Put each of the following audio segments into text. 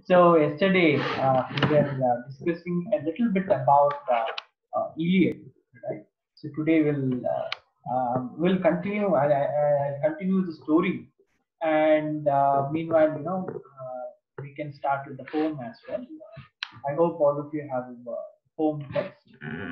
So yesterday we were discussing a little bit about Iliad, right? So today we'll continue. I'll continue the story, and meanwhile, we can start with the poem as well. I hope all of you have poem text.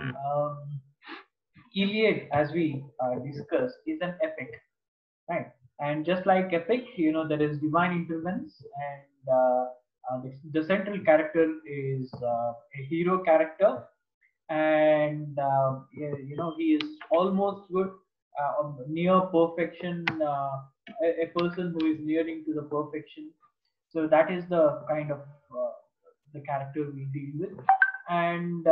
Iliad, as we discussed, is an epic, right? And just like epic, there is divine intervention, and the central character is a hero character, and he is almost good, near perfection, a person who is nearing to the perfection. So that is the kind of the character we deal with, and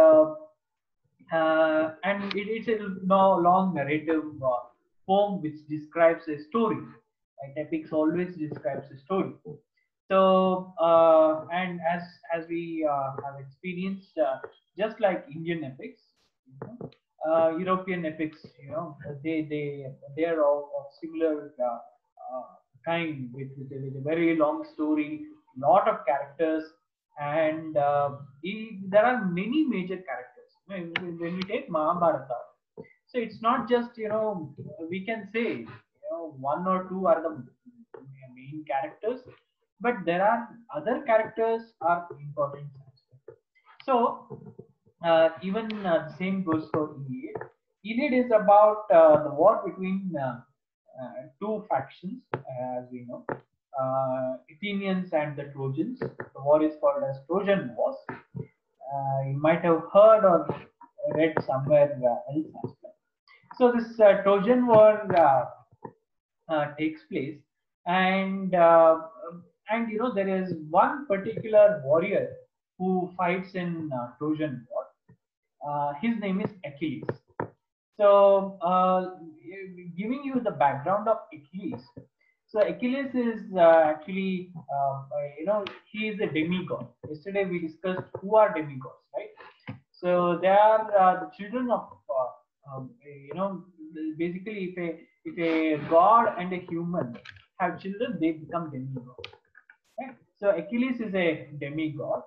it's a long narrative poem which describes a story. Right? Epics always describes a story. So, and as we have experienced, just like Indian epics, European epics, they are of similar kind with a very long story, lot of characters, and there are many major characters. When we take Mahabharata, so it's not just we can say one or two are the main characters, but there are other characters are important as well. So even the same goes for Iliad. Iliad is about the war between two factions, as we know, Athenians and the Trojans. The war is called as Trojan Wars. You might have heard or read somewhere else as well. So this Trojan War takes place, and there is one particular warrior who fights in Trojan War. His name is Achilles. So, giving you the background of Achilles. So Achilles is actually, he is a demigod. Yesterday we discussed who are demigods, right? So they are the children of, basically if a god and a human have children, they become demigods. Right? So Achilles is a demigod.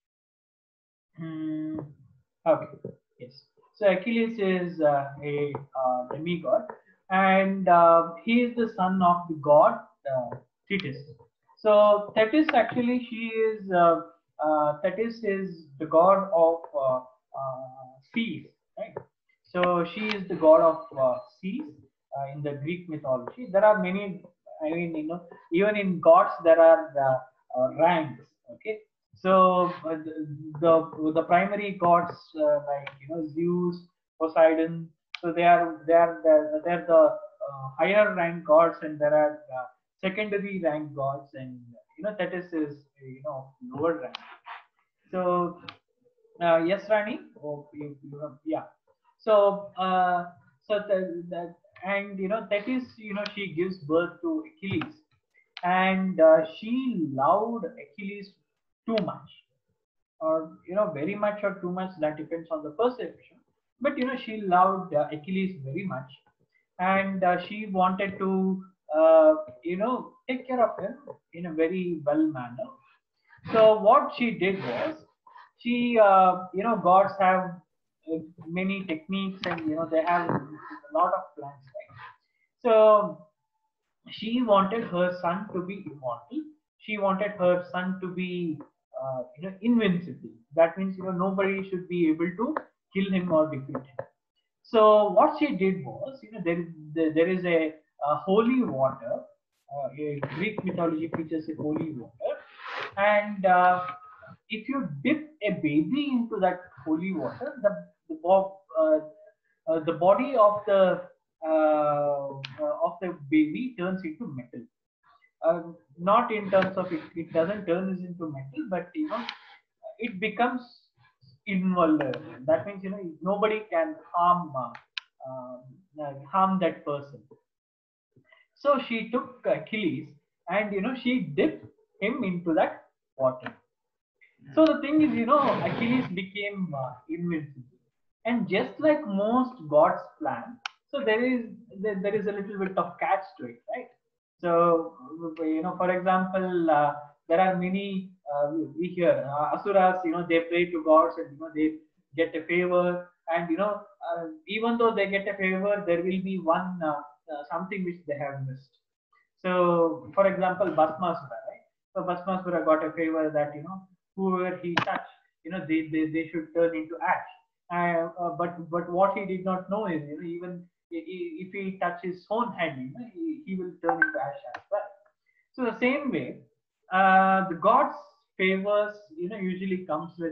Hmm. Okay. Yes. So Achilles is a demigod, and he is the son of the god Thetis. So Thetis actually Thetis is the god of seas, right? So she is the god of seas in the Greek mythology. There are many. I mean, even in gods there are ranks. Okay, so the primary gods like Zeus, Poseidon. So they're the higher rank gods, and there are secondary rank gods, and Thetis is lower rank. So yes, Rani. Oh, yeah. So and that is she gives birth to Achilles, and she loved Achilles too much, or very much or too much, that depends on the perception. But she loved Achilles very much, and she wanted to take care of him in a very well manner. So what she did was, she gods have many techniques, and they have a lot of plans, right? So she wanted her son to be immortal. She wanted her son to be invincible. That means nobody should be able to kill him or defeat him. So what she did was, there is a holy water. A Greek mythology features a holy water, and if you dip a baby into that holy water, the body of the baby turns into metal. Not in terms of it doesn't turn into metal, but it becomes invulnerable. That means nobody can harm that person. So she took Achilles, and she dipped him into that water. So the thing is, Achilles became invincible, and just like most gods plan, so there is a little bit of catch to it, right? So for example, there are many we hear asuras, they pray to gods, and they get a favor, and even though they get a favor, there will be one something which they have missed. So, for example, Bhasmasura, right? So Bhasmasura got a favor that whoever he touched, they should turn into ash. But what he did not know is, even if he touches his own hand, he will turn into ash as well. So the same way, the gods' favors, usually comes with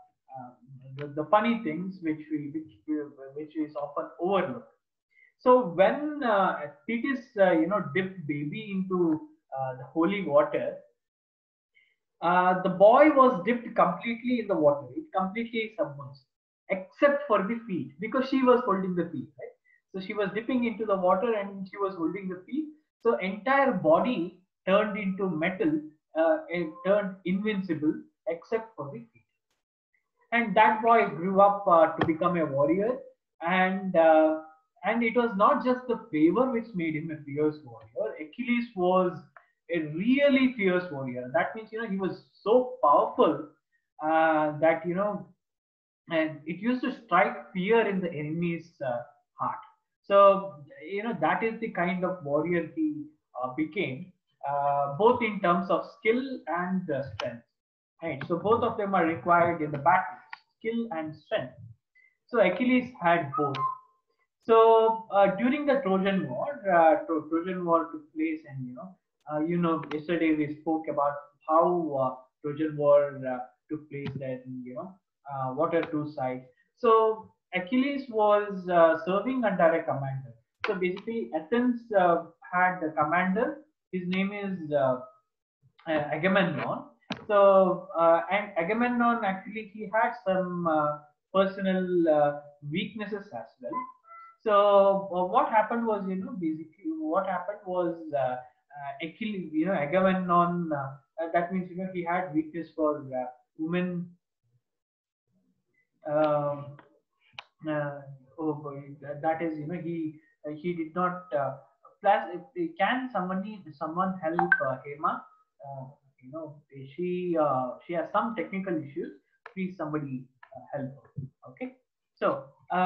the funny things which is often overlooked. So when Thetis, dipped baby into the holy water, the boy was dipped completely in the water. It completely submerged, except for the feet, because she was holding the feet, right? So she was dipping into the water and she was holding the feet. So entire body turned into metal, and turned invincible, except for the feet. And that boy grew up to become a warrior, and it was not just the favor which made him a fierce warrior. Achilles was a really fierce warrior. That means he was so powerful that and it used to strike fear in the enemy's heart. So that is the kind of warrior he became, both in terms of skill and strength. Right. So both of them are required in the battle, skill and strength. So Achilles had both. So during the Trojan War, Trojan War took place, and yesterday we spoke about how Trojan War took place. That what are two sides. So Achilles was serving under a commander. So basically, Athens had a commander. His name is Agamemnon. So, and Agamemnon actually he had some personal weaknesses as well. So, what happened was, basically what happened was Achilles, Agamemnon. That means he had weakness for women. Um, oh boy, that is he did not. Plus, can someone help Hema? Uh, she has some technical issues. Please, somebody help her. Okay. So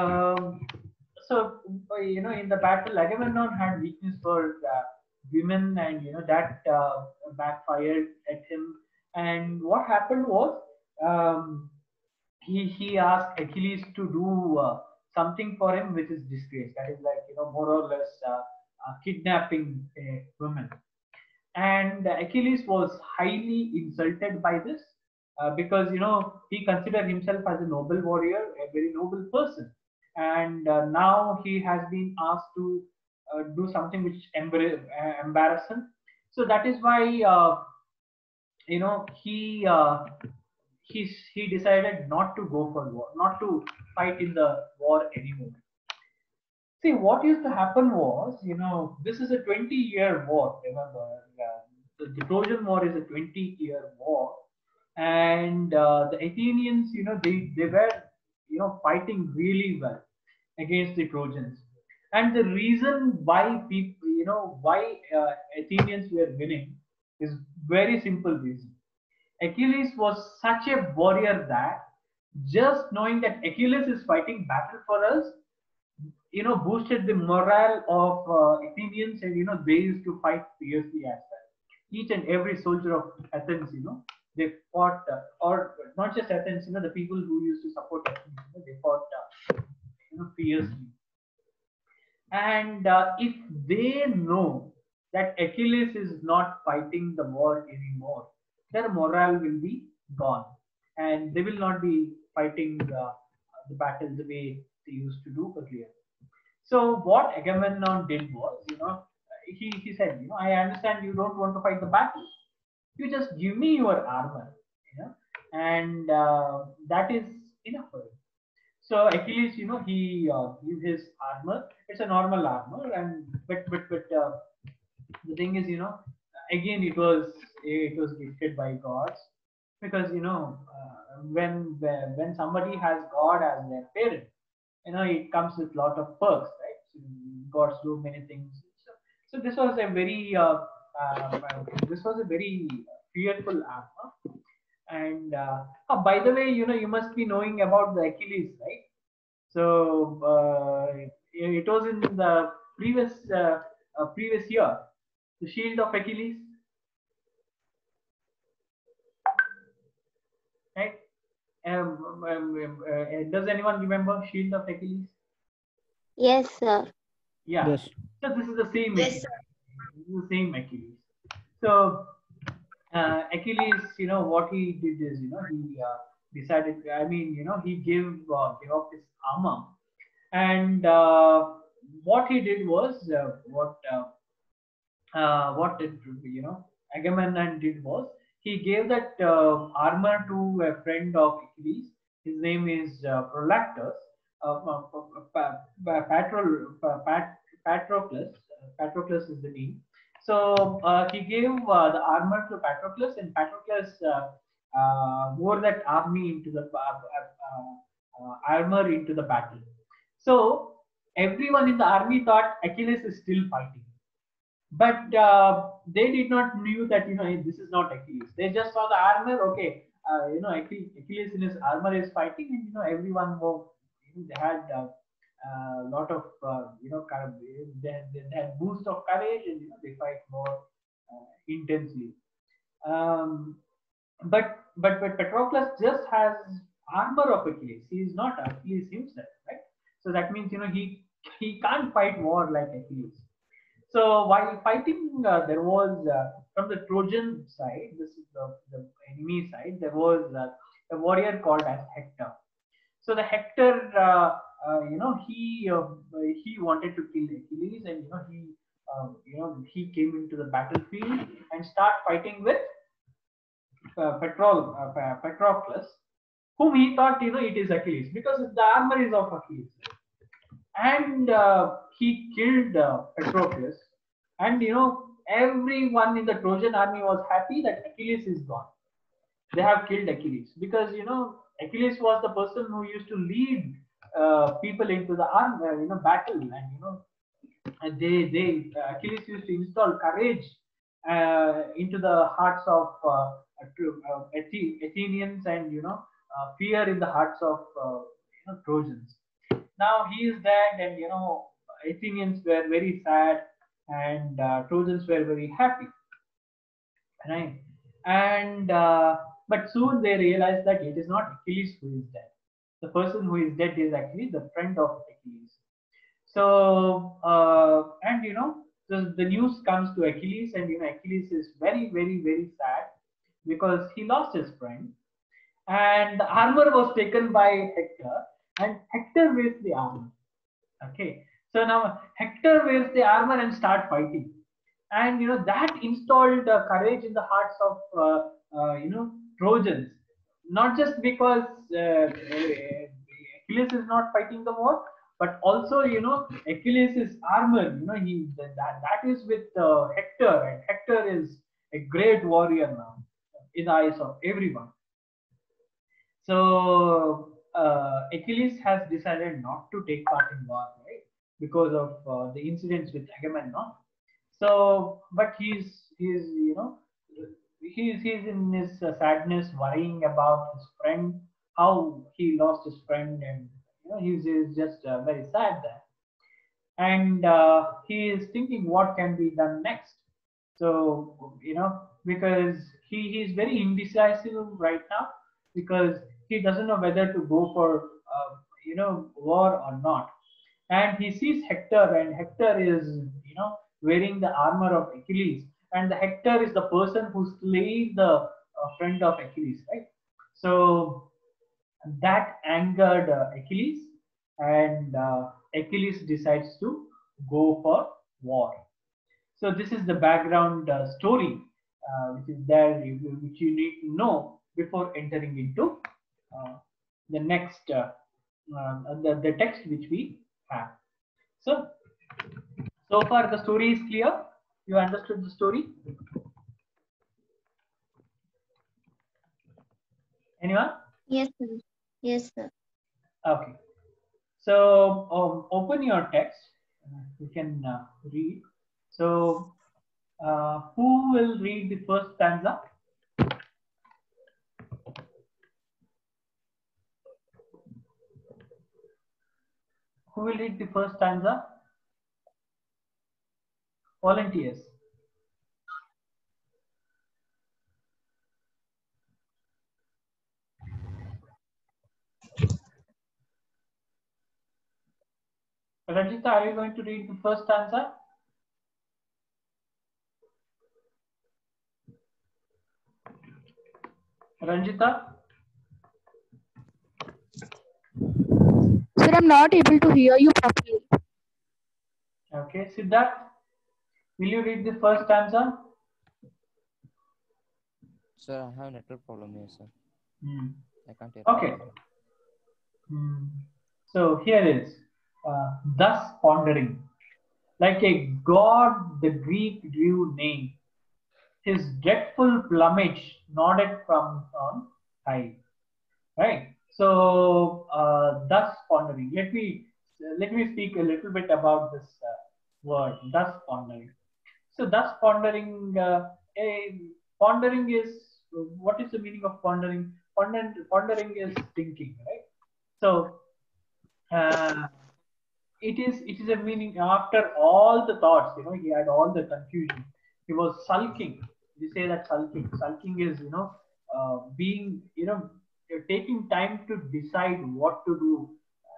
in the battle, Agamemnon had weakness for women, and that backfired at him. And what happened was, um, he asked Achilles to do something for him, which is disgrace. That is like more or less kidnapping a woman. And Achilles was highly insulted by this, because he considered himself as a noble warrior, a very noble person, and now he has been asked to do something which embarrass him. So that is why you know he uh, he decided not to go for war, not to fight in the war anymore. See, what used to happen was, this is a 20-year war. Remember, the Trojan War is a 20-year war, and the Athenians, they were, fighting really well against the Trojans. And the reason why people, why Athenians were winning is very simple reason. Achilles was such a warrior that just knowing that Achilles is fighting battle for us, boosted the morale of Athenians, and they used to fight fiercely as well. Each and every soldier of Athens, they fought, or not just Athens, the people who used to support Athens, they fought, fiercely. And if they know that Achilles is not fighting the war anymore, their morale will be gone, and they will not be fighting the battle the way they used to do earlier. So what Agamemnon did was, he said, I understand you don't want to fight the battle. You just give me your armor, and that is enough for him. So Achilles, he used his armor. It's a normal armor, and but the thing is, again it was gifted by gods, because when somebody has God as their parent, it comes with lot of perks, right? So gods do many things. So this was a very fearful armor. And by the way, you must be knowing about the Achilles, right? So it was in the previous year, the shield of Achilles, right? Does anyone remember shield of Achilles? Yes, sir. Yeah. Yes. So this is the same Yes, Achilles. sir. This is the same Achilles. So Achilles, what he did is, he decided. I mean, he gave up his armor, and what he did was what did Agamemnon did was he gave that armor to a friend of Achilles. His name is Prolactus, Patroclus. Patroclus is the name. So he gave the armor to Patroclus, and Patroclus wore that army into the armor into the battle. So everyone in the army thought Achilles is still fighting, but they did not knew that this is not Achilles. They just saw the armor. Okay, Achilles in his armor is fighting, and everyone was, they had a lot of kind of, they had boost of courage, and they fight more intensely. Um, but Patroclus just has armor of Achilles. He is not Achilles himself, right? So that means he can't fight war like Achilles. So while fighting, there was from the Trojan side, this is the enemy side, there was a warrior called as Hector. So the Hector, he wanted to kill Achilles, and he came into the battlefield and start fighting with Patroclus, whom he thought it is Achilles because the armor is of Achilles, and he killed Patroclus, and everyone in the Trojan army was happy that Achilles is gone. They have killed Achilles because Achilles was the person who used to lead people into the battle, and Achilles used to install courage into the hearts of Athenians, and fear in the hearts of Trojans. Now he is dead, and Athenians were very sad, and Trojans were very happy, right? And but soon they realized that it is not Achilles who is dead. The person who is dead is actually the friend of Achilles. So and the news comes to Achilles, and Achilles is very, very, very sad because he lost his friend, and the armor was taken by Hector, and Hector wears the armor. Okay, so now Hector wears the armor and start fighting, and that installed courage in the hearts of Trojans, not just because Achilles is not fighting the war, but also Achilles' armor. That is with Hector, and Hector is a great warrior now in the eyes of everyone. So Achilles has decided not to take part in war, right? Because of the incidents with Agamemnon. So, but he's in his sadness, worrying about his friend, how he lost his friend, and he's just very sad there, and he is thinking what can be done next. So because he is very indecisive right now, because he doesn't know whether to go for war or not. And he sees Hector, and Hector is wearing the armor of Achilles, and the Hector is the person who slayed the friend of Achilles, right? So that angered Achilles, and Achilles decides to go for war. So this is the background story which is there, which you need to know before entering into the next the text which we have. So so far the story is clear. You understood the story? Anyone? Yes, sir. Yes, sir. Okay. So open your text. You can read. So who will read the first stanza? Who will read the first stanza? Volunteers. Ranjita, are you going to read the first stanza? Ranjita? Sir, I'm not able to hear you properly. Okay. Siddharth, will you read the first stanza? Sir, I have network problem here, sir. I can't hear. Okay. So here is thus pondering, like a god the Greek drew name, his dreadful plumage nodded from on high. Right. So thus pondering. Let me speak a little bit about this word, thus pondering. So thus pondering, pondering is, what is the meaning of pondering? Pondering is thinking, right? So uh, it is a meaning after all the thoughts. He had all the confusion. He was sulking. We say that sulking. Sulking is being taking time to decide what to do.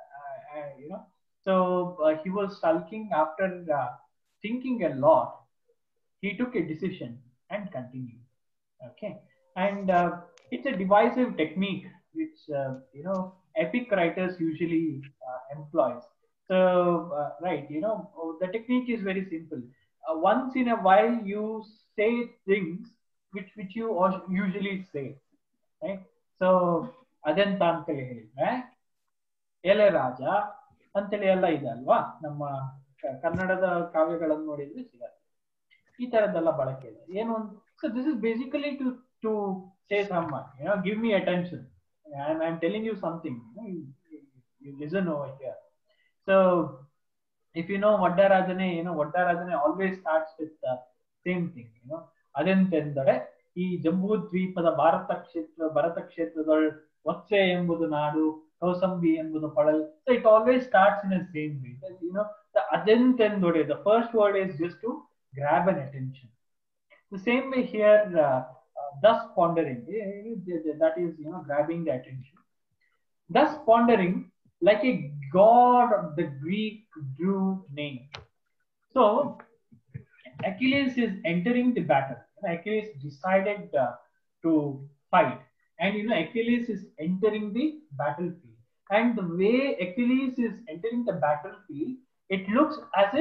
So he was sulking after thinking a lot. He took a decision and continued. Okay. And it's a divisive technique which epic writers usually employs. So right, the technique is very simple. Once in a while you say things which you usually say, right? So ಅದಂತ ಅಂತೇಳಿ ಹೇಳಿದ್ರೆ ಎಲೆ ರಾಜ ಅಂತೇಳಿ ಎಲ್ಲ ಇದೆ ಅಲ್ವಾ, ನಮ್ಮ ಕನ್ನಡದ ಕಾವ್ಯಗಳನ್ನು ನೋಡಿದ್ರೆ ಸಿಗತ್ತೆ ಈ ತರದ್ದೆಲ್ಲ ಬಳಕೆ ಇದೆ. ಏನು so this is basically to say someone, give me attention, and I'm telling you something, you listen over here. So if you know Vaddharajane, Vaddharajane always starts with the same thing, ಅದೆಂತೆಂದರೆ ಈ ಜಂಬೂ ದ್ವೀಪದ ಭರತ ಕ್ಷೇತ್ರದೊಳ್ ವತ್ಸೆ ಎಂಬುದು ನಾಡು, ಕೌಸಂಬಿ ಎಂಬುದು ಪಳಲ್. So it always starts in the same way. The ಅದೆಂತೆಂದೊಡೆ, the first word is just to grab an attention. The same way here, thus pondering, that is, grabbing the attention. Thus pondering, like a god of the Greek drew name. So Achilles is entering the battle. Achilles decided to fight, and Achilles is entering the battlefield. And the way Achilles is entering the battlefield, it looks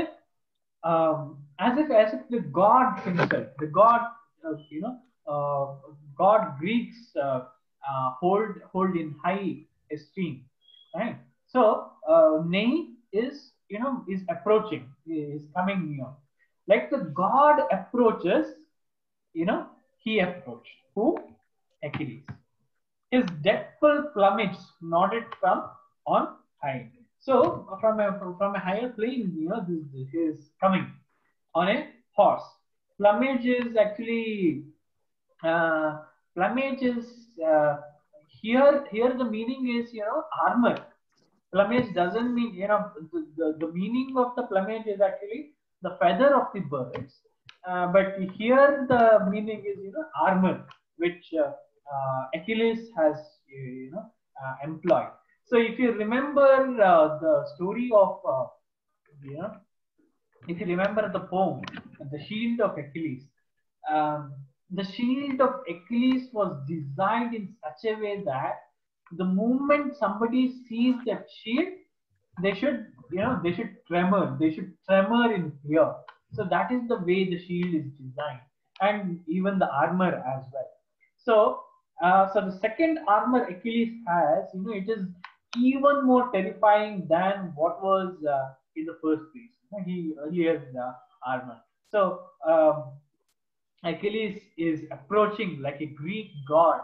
as if the god himself, the god, uh, god Greeks hold in high esteem, right? So Nei is approaching, is coming near, like the god approaches. He approached who? Achilles. His dreadful plumage nodded from on high. So from a higher plane, this is coming on a horse. Plumage is actually uh, plumage is uh, here the meaning is armor. Plumage doesn't mean, the meaning of the plumage is actually the feather of the birds, but here the meaning is armor, which Achilles has employed. So if you remember the story of you know if you remember the poem, the shield of Achilles, the shield of Achilles was designed in such a way that the moment somebody sees that shield, they should tremor in fear. So that is the way the shield is designed, and even the armor as well. So the second armor Achilles has, it is even more terrifying than what was in the first place. He has armor. So Achilles is approaching like a Greek god,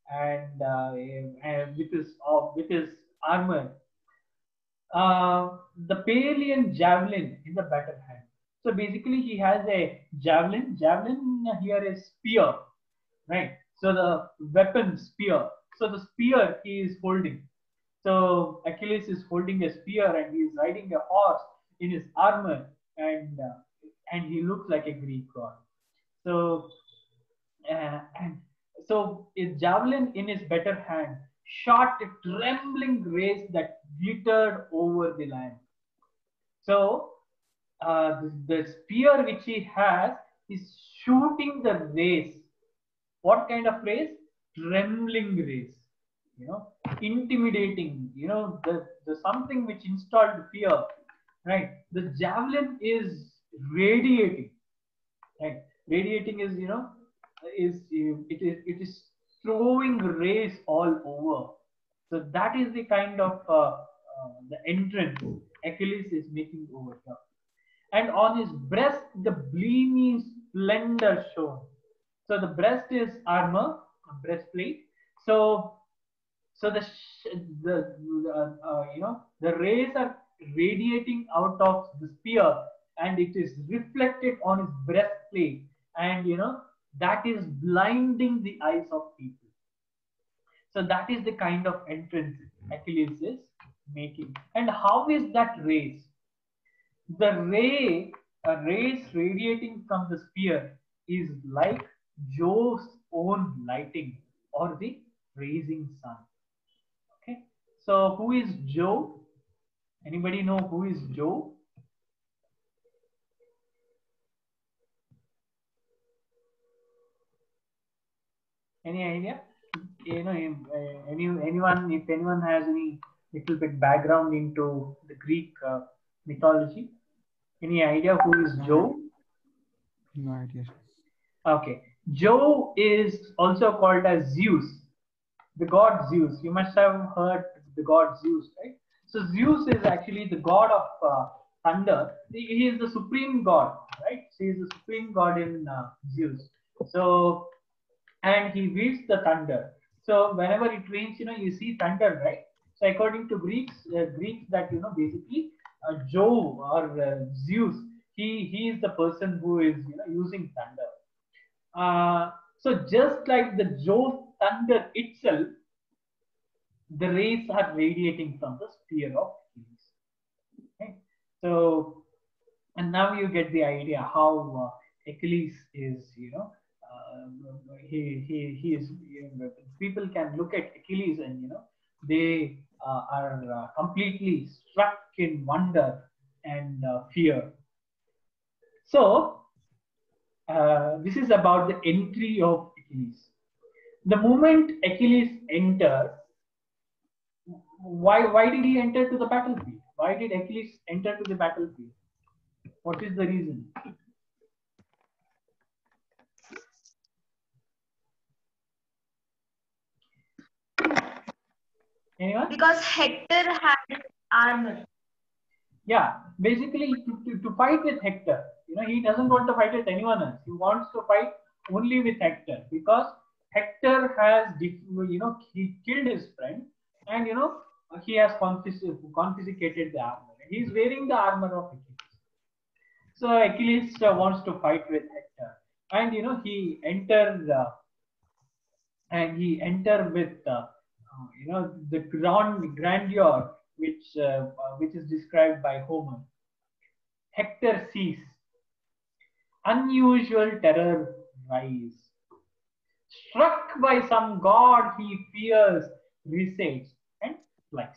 and with his armor, the Palian javelin in the battle hand. So basically, he has a javelin. Javelin here is spear, right? So the weapon spear. So the spear he is holding. So Achilles is holding a spear and he is riding a horse in his armor, and he looks like a Greek god. So and so a javelin in his better hand shot a trembling rays that glittered over the land. So the spear which he has is shooting the rays. What kind of rays? Trembling rays. You know, intimidating. You know, the something which installed fear. Right. The javelin is radiating. Right. Radiating is, it is throwing rays all over. So that is the kind of the entrance Achilles is making over here. And on his breast the gleaming splendor shone. So the breast is armor, breastplate. So the rays are radiating out of the spear, and it is reflected on his breastplate, and that is blinding the eyes of people. So that is the kind of entrance Achilles is making. And how is that rays? The rays radiating from the spear is like Jove's own lighting, or the rising sun. Okay, so who is Jove? Anybody know who is Jove? Any idea? Anyone? If anyone has any little bit background into the Greek mythology, any idea who is Jove? No idea. Okay, Jove is also called as Zeus, the god Zeus. You must have heard the god Zeus, right? So Zeus is actually the god of thunder. He is the supreme god, right? He is the supreme god in Zeus. So, and he wields the thunder. So whenever it rains, you see thunder, right? So according to Greeks, that basically Jove or Zeus, he is the person who is using thunder. So just like the Jove thunder itself, the rays are radiating from the spear of Achilles. Okay? So, and now you get the idea how Achilles is, he is. People can look at Achilles and they are completely struck in wonder and fear. So this is about the entry of Achilles. The moment Achilles enters, why did he enter to the battlefield? Why did Achilles enter to the battlefield? What is the reason? Anyone? Because Hector had armor. Yeah, basically to fight with Hector. He doesn't want to fight with anyone else. He wants to fight only with Hector, because Hector has, he killed his friend, and he has confiscated the armor. He is wearing the armor of Achilles. So Achilles wants to fight with Hector, and he enters with the grandeur which is described by Homer. Hector sees unusual terror rise. Struck by some god he fears, recedes and flies.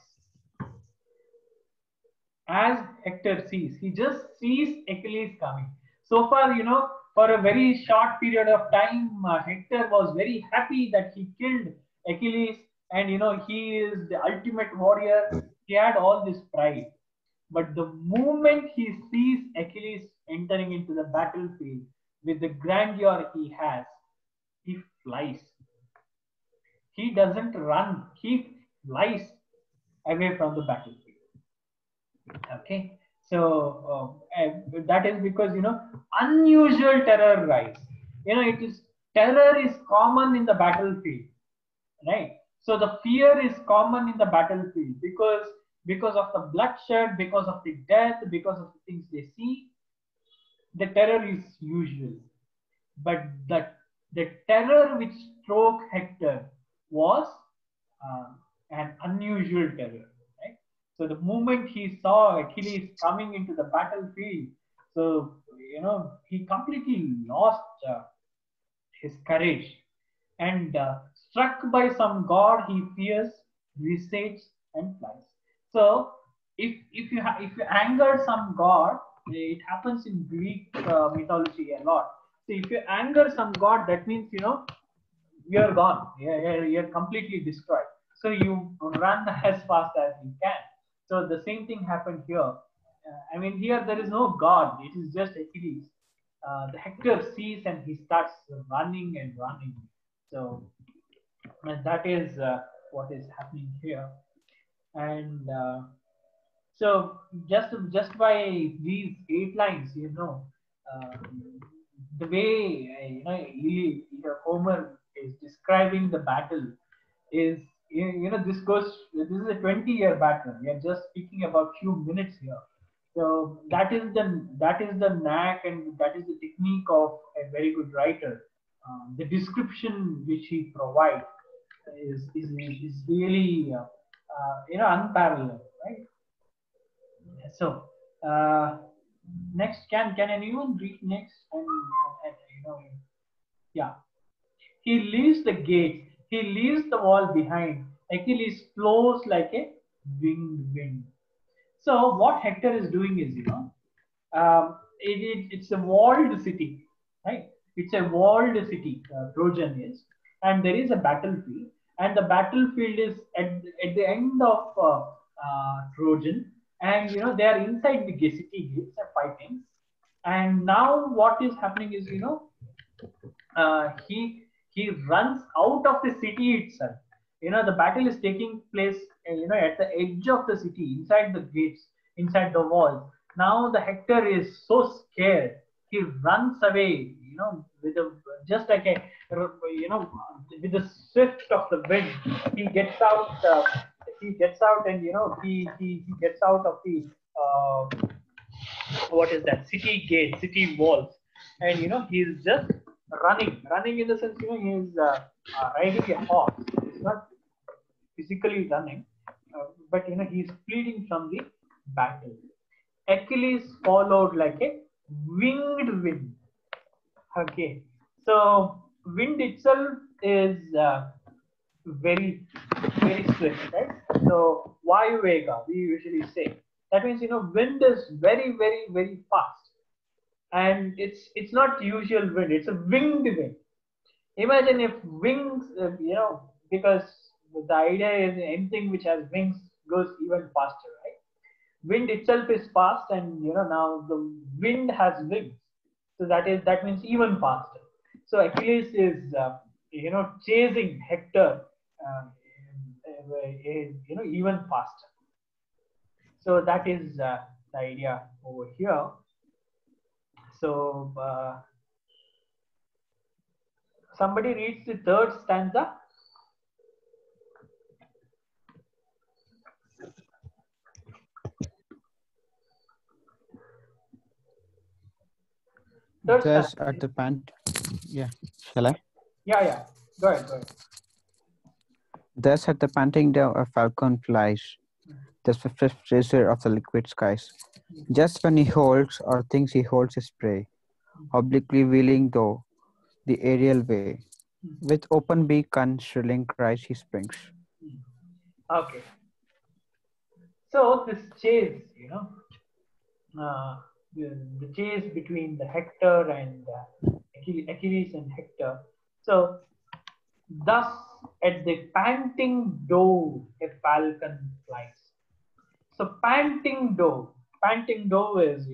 As Hector sees, he just sees Achilles coming. So far, for a very short period of time, Hector was very happy that he killed Achilles, and he is the ultimate warrior. He had all this pride. But the moment he sees Achilles entering into the battlefield with the grandeur he has, he flies. He doesn't run, he flies away from the battlefield. Okay, so that is because unusual terror rise. Terror is common in the battlefield, right? So the fear is common in the battlefield because of the bloodshed, because of the death, because of the things they see. The terror is usual, but the terror which struck Hector was an unusual terror, right? So the moment he saw Achilles coming into the battlefield, so he completely lost his courage, and struck by some god he fears, recedes and flies. So if you anger some god, it happens in Greek mythology a lot. So if you anger some god, that means you're gone. You're completely destroyed. So you run as fast as you can. So the same thing happened here. I mean, here there is no god. It is just Achilles. The Hector sees and he starts running and running. So that is what is happening here. And so just by these 8 lines, the way Homer is describing the battle is this is a 20-year battle. We are just speaking about few minutes here. So that is the knack and that is the technique of a very good writer. The description which he provides is really unparalleled, right? So next, can anyone read next? Yeah. He leaves the gates. He leaves the wall behind. Achilles flows like a winged wind. So what Hector is doing is, it's a walled city, right? It's a walled city, Trojan is, and there is a battlefield, and the battlefield is at the end of Trojan, and they are inside the city gates are fighting, and now what is happening is, he runs out of the city itself. The battle is taking place at the edge of the city, inside the gates, inside the wall. Now the Hector is so scared, he runs away, with a just like a with the swift of the wind. He gets out and he gets out of the what is that, city gate, city walls, and he's just running in the sense, he's riding a horse. He's not physically running, but he's fleeing from the battle. Achilles followed like a winged wind. Okay, so wind itself is very very swift, right? So Vayu Vega, we usually say. That means wind is very very very fast, and it's not usual wind. It's a winged wind. Imagine if wings, because the idea is anything which has wings goes even faster, right? Wind itself is fast, and now the wind has wings, so that means even faster. So Achilles is chasing Hector, even faster. So that is the idea over here. So somebody reads the third stanza. Thus at the pant. Yeah. Shall I? Yeah. Go ahead. Thus at the panting down a falcon flies, the swiftest racer of the liquid skies. Just when he holds or thinks he holds his prey, obliquely wheeling though the aerial way, with open beak and shrilling cries he springs. Okay. So this chase, the chase between the Hector and Achilles and Hector. So thus at the panting doe a falcon flies. So panting doe is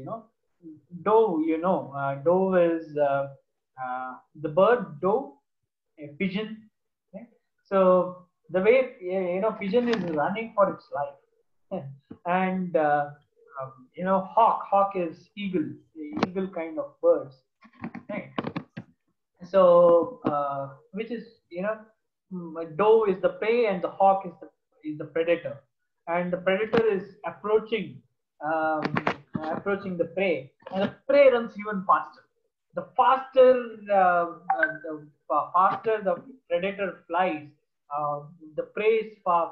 doe is the bird doe, a pigeon. Okay? So the way pigeon is running for its life, and hawk is eagle, the eagle kind of birds, right? So which is doe is the prey and the hawk is the predator, and the predator is approaching the prey, and the prey runs even faster. The faster the faster the predator flies, the prey is far,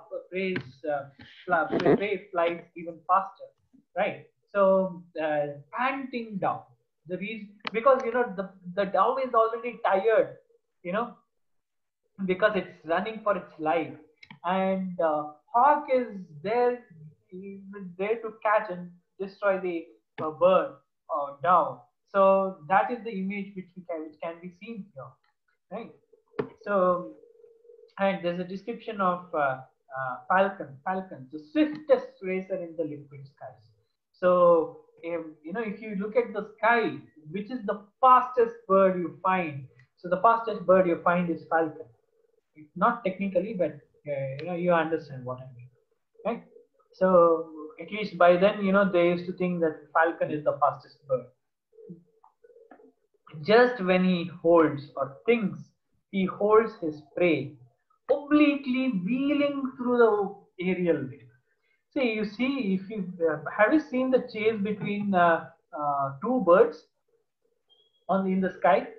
prey flies even faster, right? So panting down. The reason, because the dove is already tired, you know, because it's running for its life, and hawk is there, there to catch and destroy the bird or dove. So that is the image which can be seen here, right? So, and there's a description of falcon, the swiftest racer in the liquid skies. So if you look at the sky, which is the fastest bird you find? So the fastest bird you find is falcon. Not technically, but you understand what I mean, right? So at least by then, they used to think that falcon is the fastest bird. Just when he holds or thinks he holds his prey, obliquely wheeling through the aerial way. See, you see, if you have you seen the chase between two birds in the sky?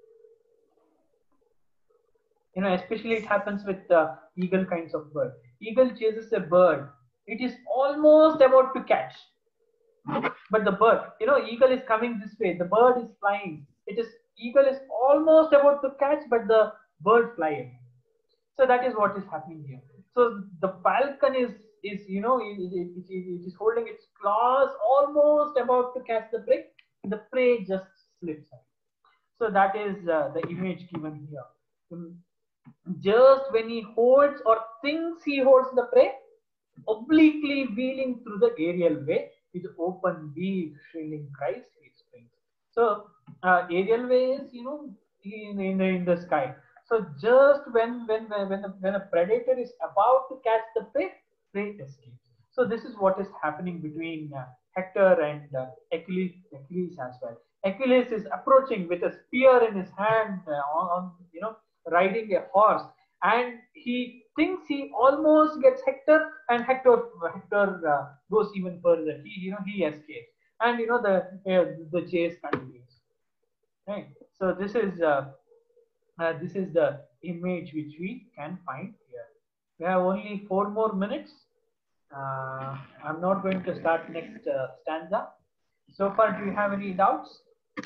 Especially it happens with eagle kinds of bird. Eagle chases a bird. It is almost about to catch. But the bird, eagle is coming this way. The bird is flying. Eagle is almost about to catch, but the bird flying. So that is what is happening here. So the falcon is it is holding its claws, almost about to catch the prey. The prey just slips out. So that is the image given here. Just when he holds or thinks he holds the prey, obliquely wheeling through the aerial way with open beak, shrilling cries, he springs. So aerial way is in the sky. So just when a predator is about to catch the prey escapes. So this is what is happening between Hector and Achilles as well. Achilles is approaching with a spear in his hand, riding a horse, and he thinks he almost gets Hector, and Hector goes even further. He escapes, and the chase continues. Right. So this is the image which we can find here. We have only 4 more minutes. I'm not going to start next stanza. So far, do you have any doubts?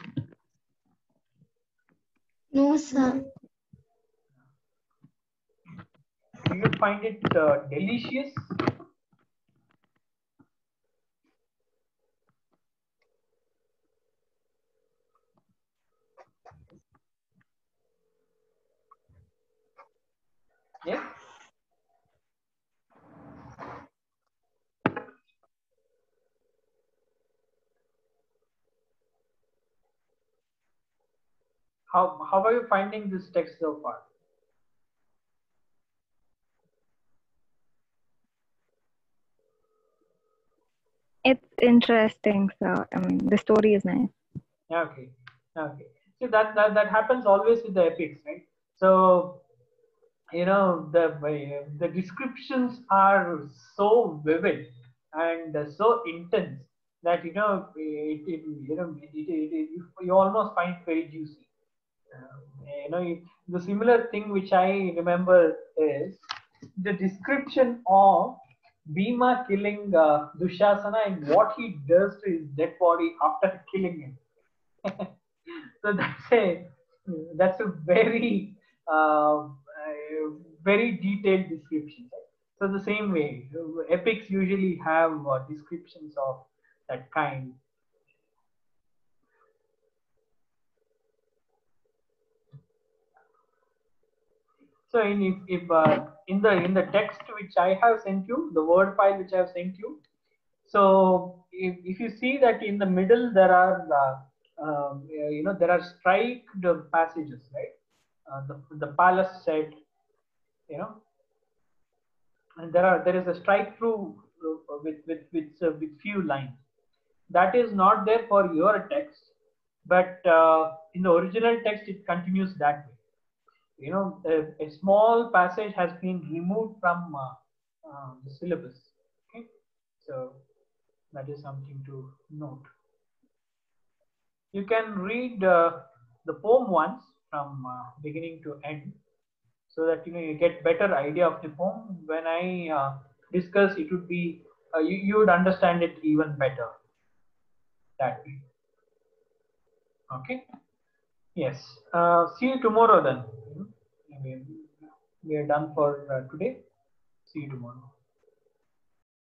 No, sir. Do you find it delicious? Yes. How are you finding this text so far? It's interesting, sir. I mean, the story is nice. Okay. See, that happens always with the epics, right? So the descriptions are so vivid and so intense that you almost find it very juicy. The similar thing which I remember is the description of Bhima killing Dushasana and what he does to his dead body after killing him. So that's a very very detailed description. So the same way, epics usually have descriptions of that kind. So if in the text which I have sent you, the word file which I have sent you, so if you see that in the middle there are there are striked passages, right? The palace said, and there is a strike through with few lines. That is not there for your text, but in the original text it continues that way. A small passage has been removed from the syllabus. Okay, so that is something to note. You can read the poem once from beginning to end. so that you get better idea of the poem. When I discuss, it would be you would understand it even better that way. Okay. Yes. See you tomorrow then. We are done for today. See you tomorrow.